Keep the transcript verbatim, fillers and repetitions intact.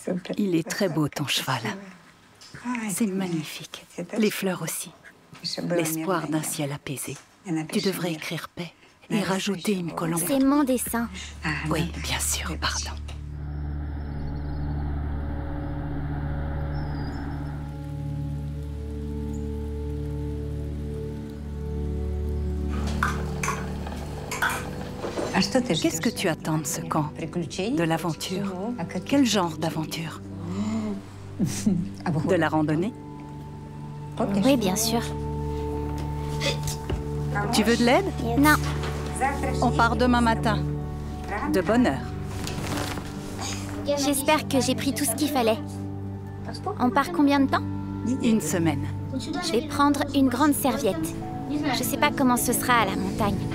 Il est très beau ton cheval. C'est magnifique. Les fleurs aussi. L'espoir d'un ciel apaisé. Tu devrais écrire paix et rajouter une colombe. C'est mon dessin. Oui, bien sûr, pardon. Qu'est-ce que tu attends de ce camp? De l'aventure? Quel genre d'aventure? De la randonnée? Oui, bien sûr. Tu veux de l'aide? Non. On part demain matin. De bonne heure. J'espère que j'ai pris tout ce qu'il fallait. On part combien de temps? Une semaine. Je vais prendre une grande serviette. Je sais pas comment ce sera à la montagne.